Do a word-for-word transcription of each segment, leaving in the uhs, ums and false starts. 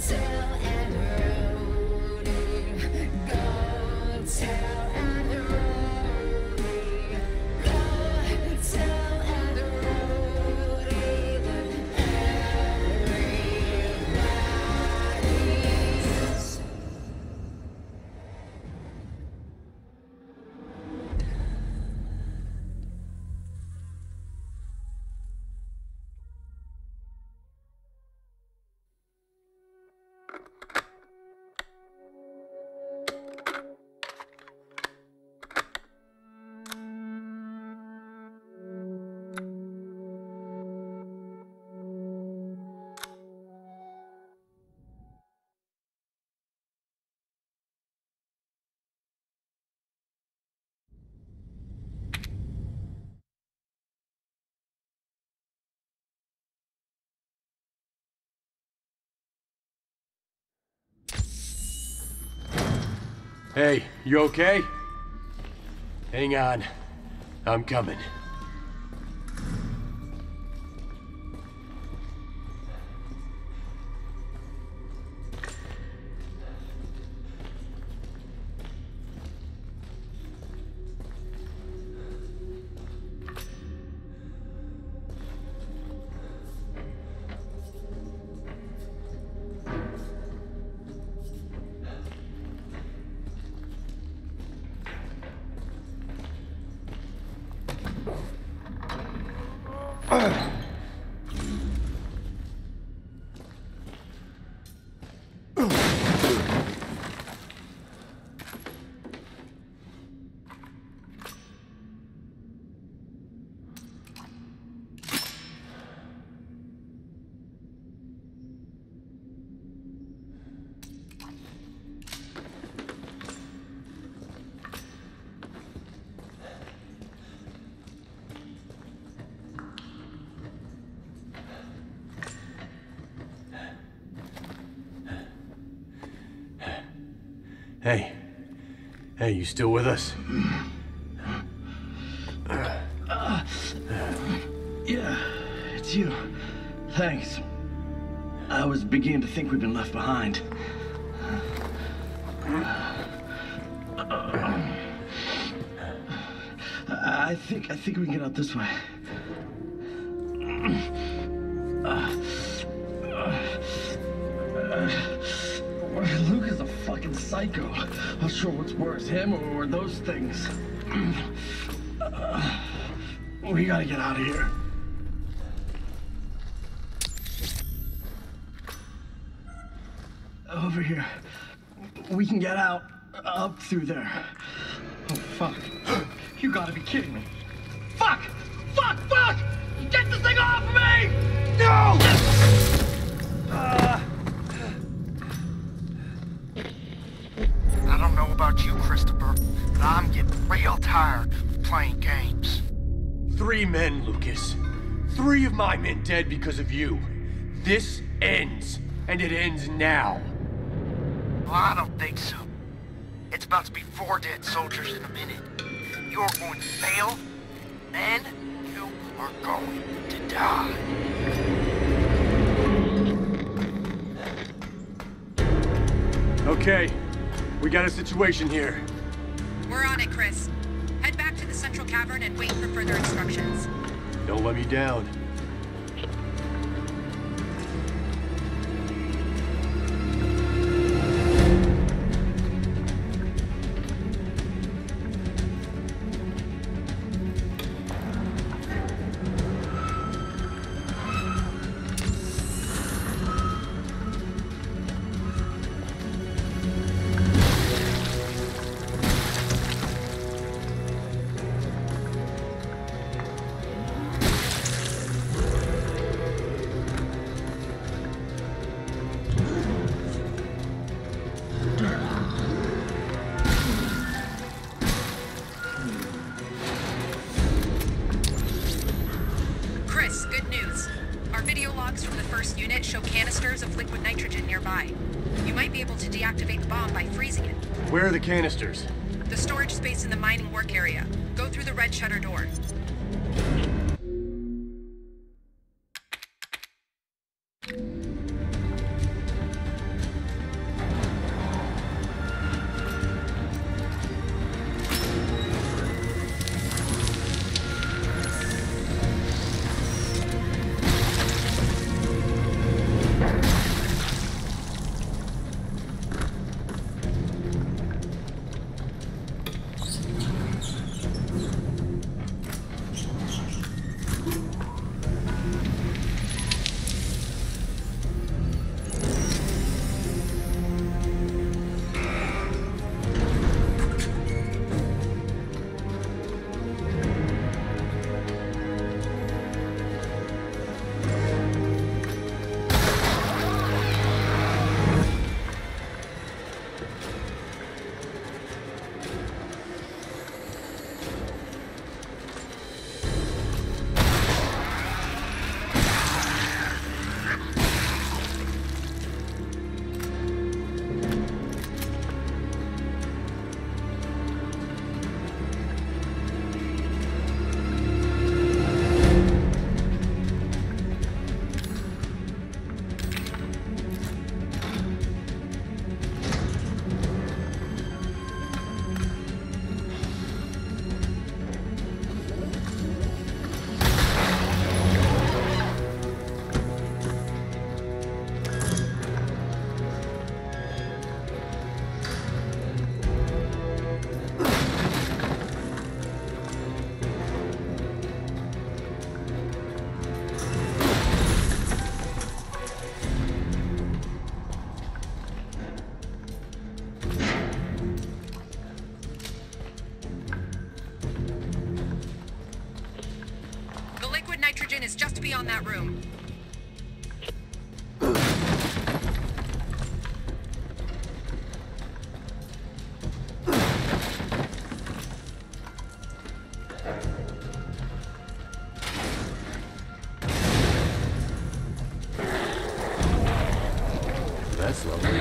Hey, you okay? Hang on. I'm coming. Hey. Hey, you still with us? Uh, yeah, it's you. Thanks. I was beginning to think we'd been left behind. I think I think we can get out this way. Luke is a fucking psycho. Not sure what's worse, him or, or those things. We gotta get out of here. Over here. We can get out. Up through there. Oh, fuck. You gotta be kidding me. Fuck! Fuck! Fuck! Get this thing off of me! No! Uh... I don't know about you, Christopher, but I'm getting real tired of playing games. Three men, Lucas. Three of my men dead because of you. This ends, and it ends now. Well, I don't think so. It's about to be four dead soldiers in a minute. You're going to fail, then you are going to die. Okay, we got a situation here. We're on it, Chris. Head back to the central cavern and wait for further instructions. Don't let me down. Where are the canisters? The storage space in the mining work area. Go through the red shutter door. That's lovely.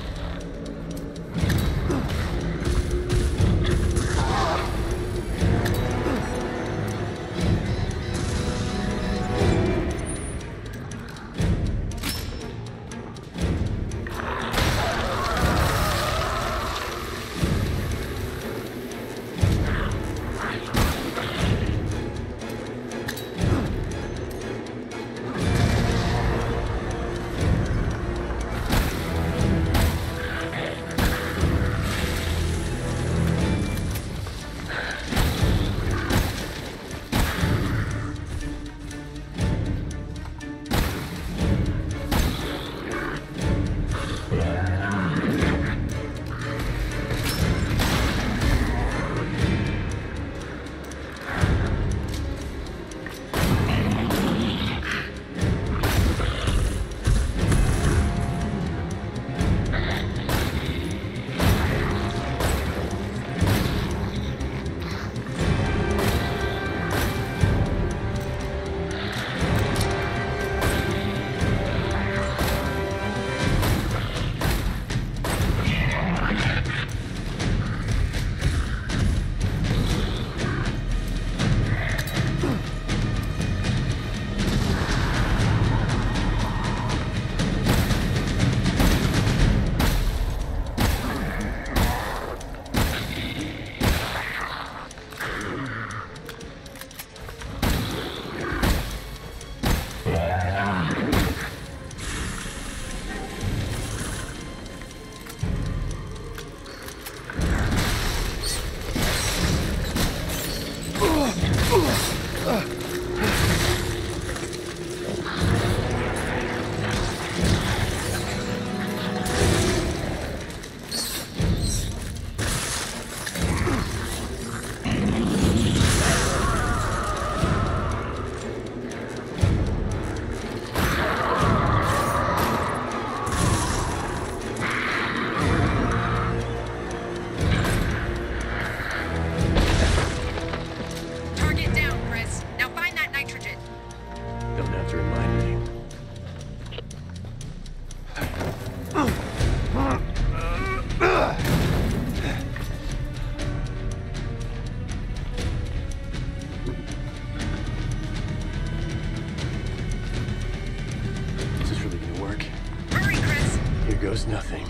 Goes nothing.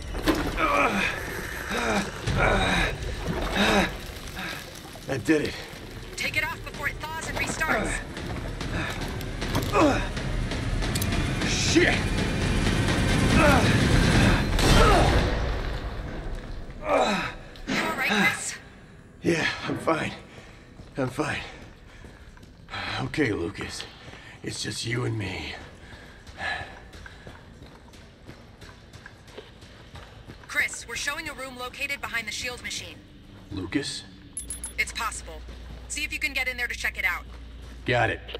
That did it. Take it off before it thaws and restarts. Shit! You all right, Chris? Yeah, I'm fine. I'm fine. Okay, Lucas. It's just you and me. Chris, we're showing a room located behind the shield machine. Lucas? It's possible. See if you can get in there to check it out. Got it.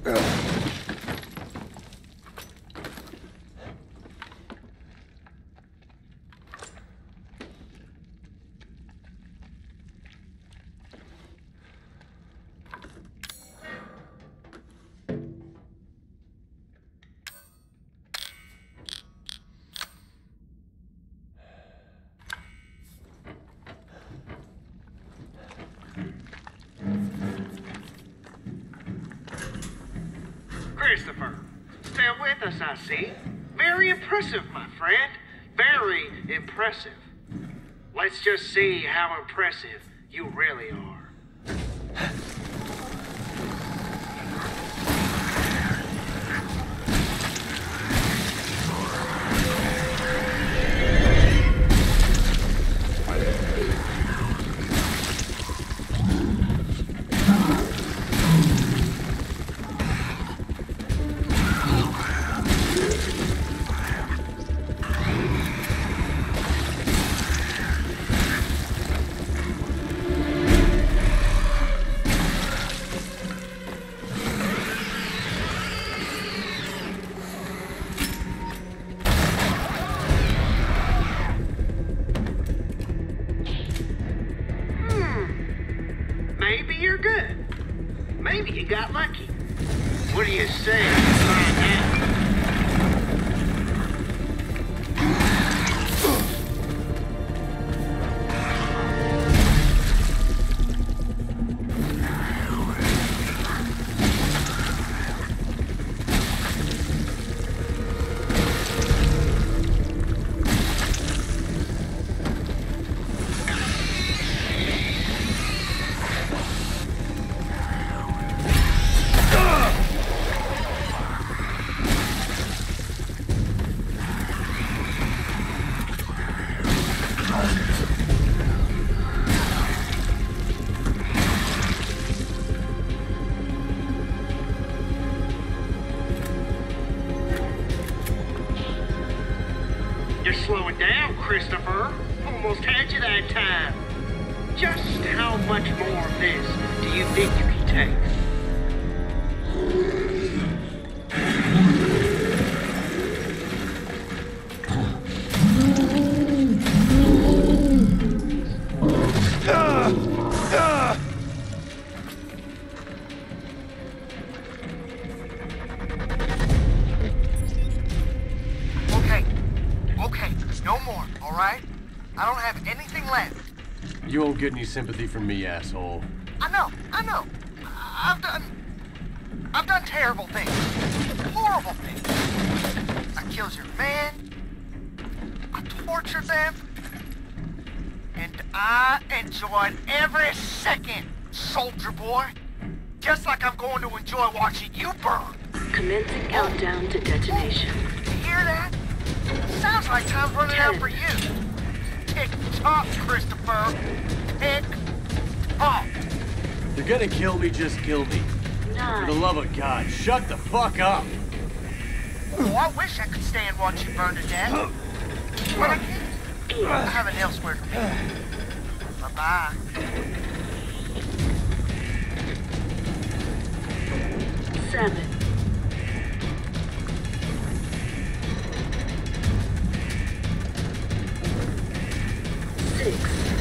Christopher, still with us, I see. Very impressive, my friend. Very impressive. Let's just see how impressive you really are. Maybe you're good. Maybe you got lucky. What do you say? Find out. You're slowing down, Christopher. Almost had you that time. Just how much more of this do you think you can take? No more, all right? I don't have anything left. You won't get any sympathy from me, asshole. I know, I know. I've done... I've done terrible things. Horrible things. I killed your man. I tortured them. And I enjoyed every second, soldier boy. Just like I'm going to enjoy watching you burn. Commencing countdown to detonation. You hear that? Sounds like time's running out for you. Tick tock, Christopher. Tick tock. You're gonna kill me, just kill me. Nine. For the love of God, shut the fuck up. Oh, I wish I could stay and watch you burn to death. But I can't. I have an elsewhere to be. Bye-bye. Seven. Six.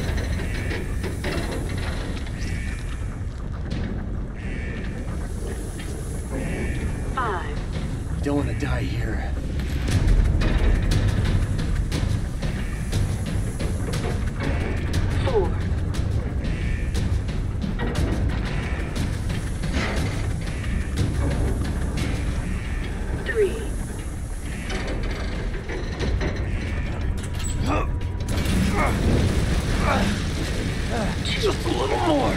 Five. Don't want to die here. Four. Three. Just a little more.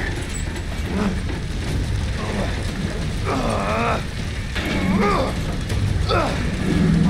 Uh, uh, uh, uh.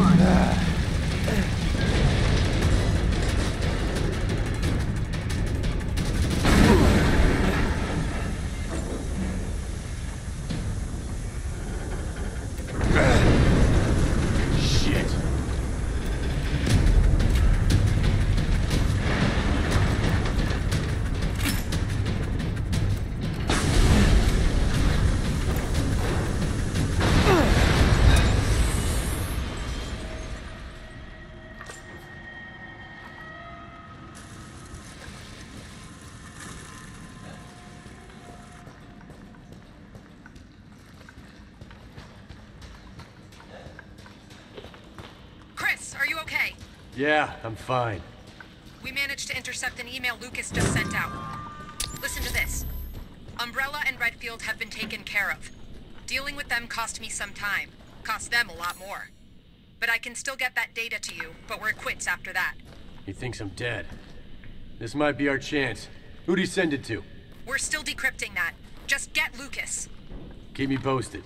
Yeah, I'm fine. We managed to intercept an email Lucas just sent out. Listen to this. Umbrella and Redfield have been taken care of. Dealing with them cost me some time. Cost them a lot more. But I can still get that data to you, but we're quits after that. He thinks I'm dead. This might be our chance. Who'd he send it to? We're still decrypting that. Just get Lucas. Keep me posted.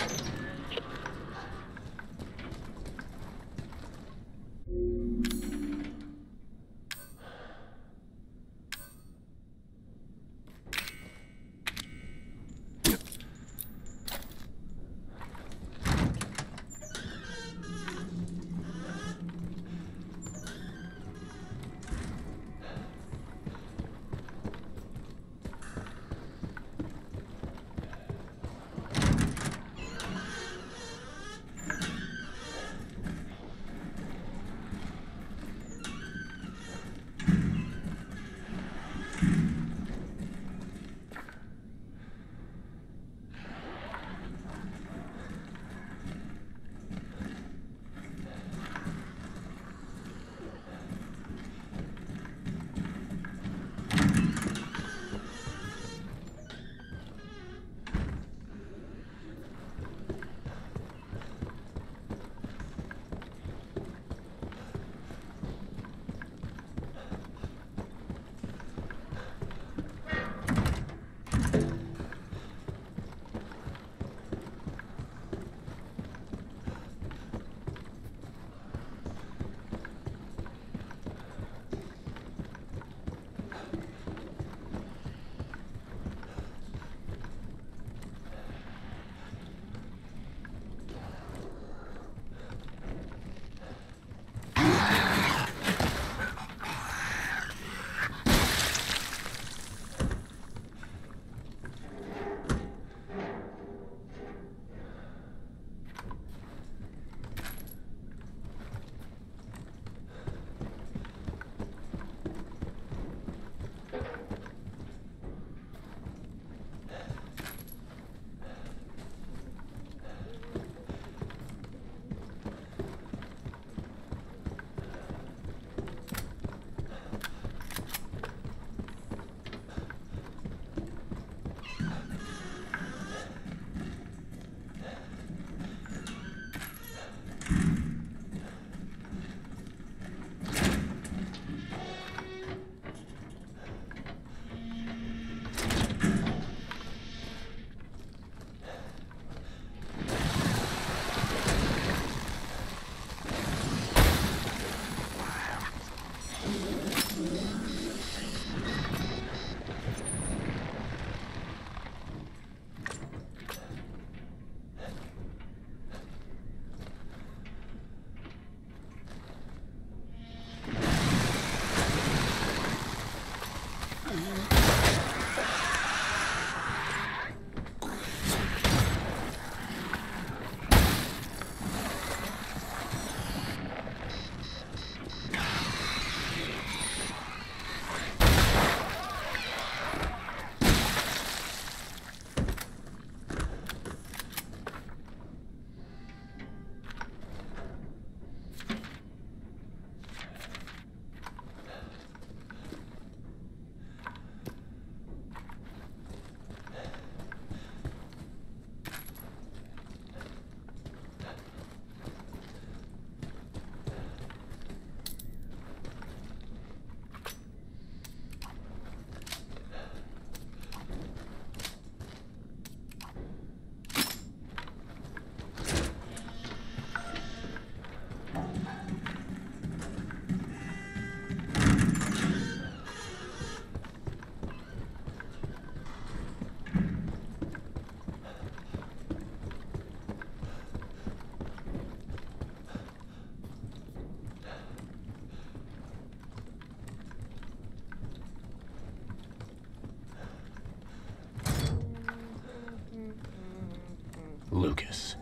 Lucas.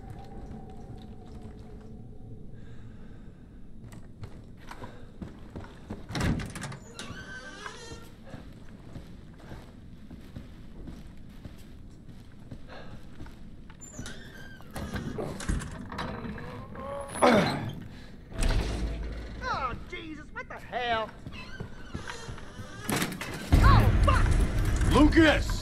Oh, Lucas!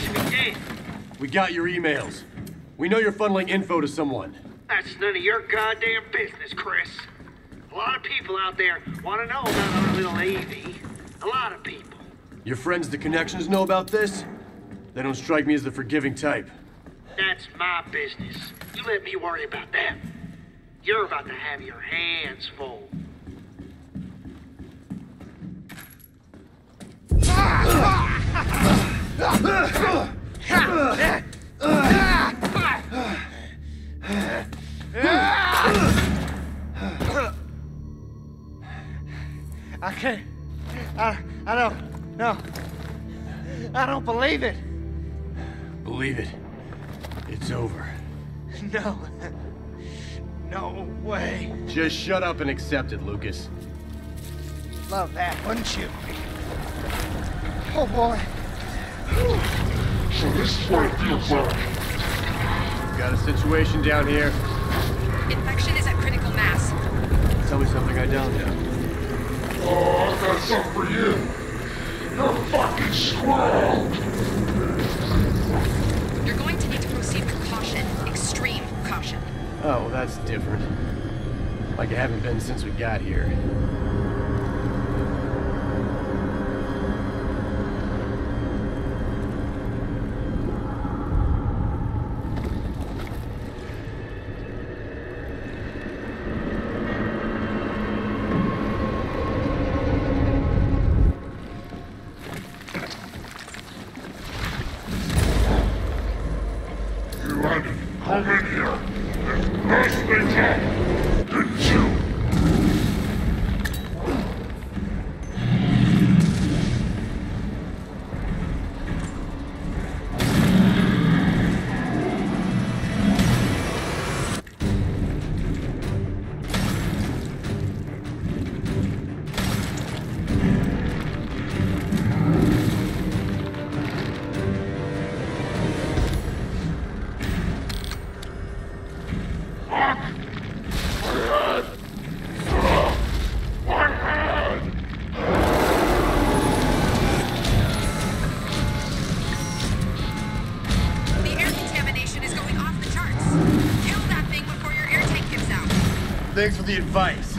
should be dead. We got your emails. We know you're funneling info to someone. That's none of your goddamn business, Chris. A lot of people out there want to know about our little A V. A lot of people. Your friends, the connections, know about this? They don't strike me as the forgiving type. That's my business. You let me worry about that. You're about to have your hands full. I can't. I, I don't. No. I don't believe it. Believe it. It's over. No. No way. Just shut up and accept it, Lucas. Love that, wouldn't you? Oh boy. So this is what it feels like. Got a situation down here. Infection is at critical mass. Tell me something I don't know. Oh, I've got something for you. You're fucking screwed. You're going to need to proceed with caution. Extreme caution. Oh, well, that's different. Like it haven't been since we got here. Come in here. First they talk, then shoot. Thanks for the advice.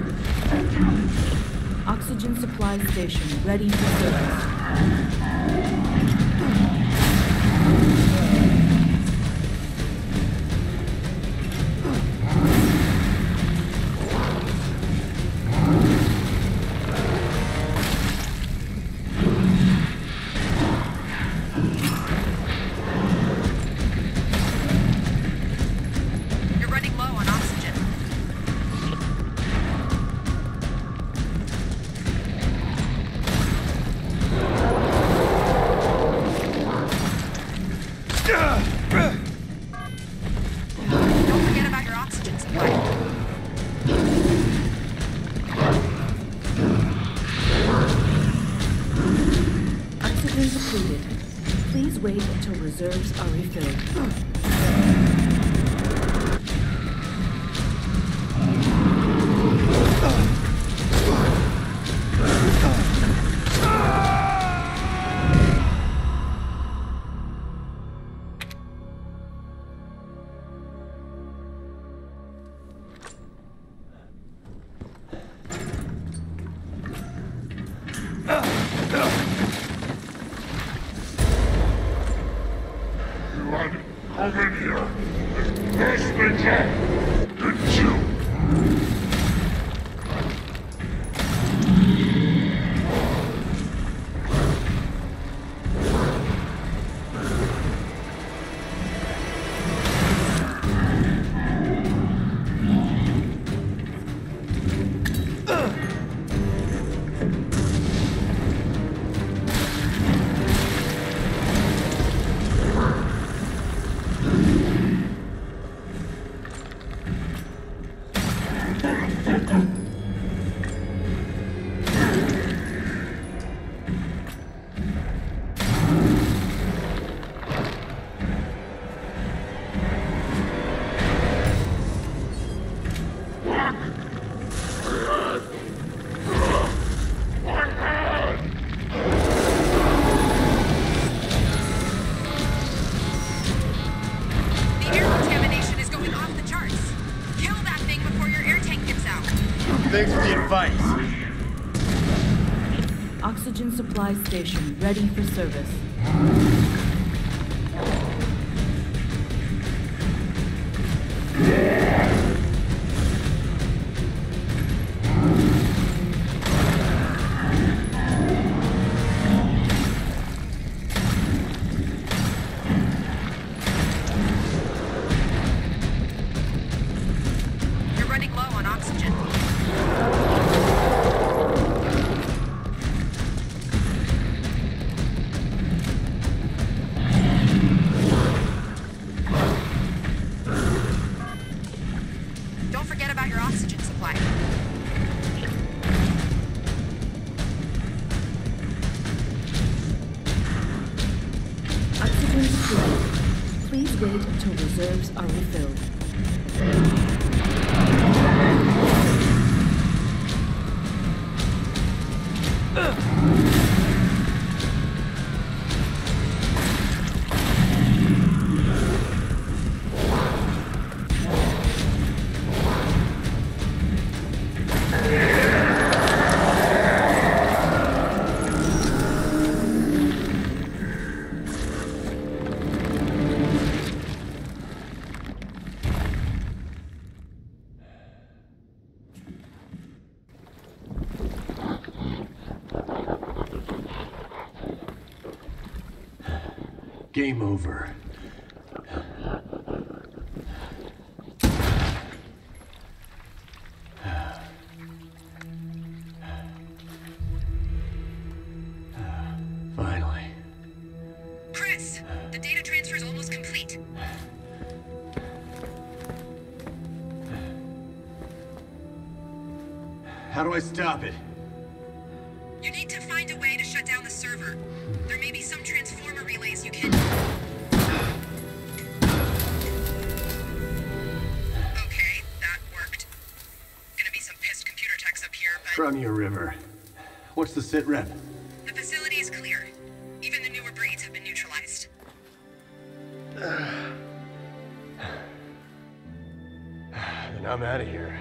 Oxygen supply station ready for service. Reserves are refilled. Come in here. First they talk, then shoot. Thanks for the advice. Oxygen supply station ready for service. You're running low on oxygen. Don't forget about your oxygen supply. Oxygen secured. Please wait until reserves are refilled. Game over. Finally. Chris, the data transfer is almost complete. How do I stop it? You need to find a way to shut down the server. There may be some transformer relays you can... Okay, that worked. Gonna be some pissed computer techs up here, but... Crimea River. What's the sit rep? the facility is clear. Even the newer breeds have been neutralized. Then I'm out of here.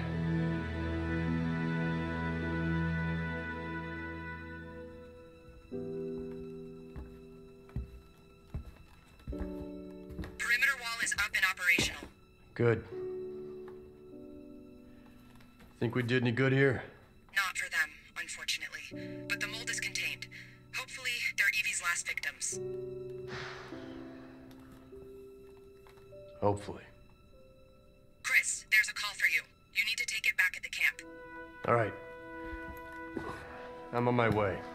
Perimeter wall is up and operational. Good. Think we did any good here? Not for them, unfortunately. But the mold is contained. Hopefully, they're Evie's last victims. Hopefully. Chris, there's a call for you. You need to take it back at the camp. All right. I'm on my way.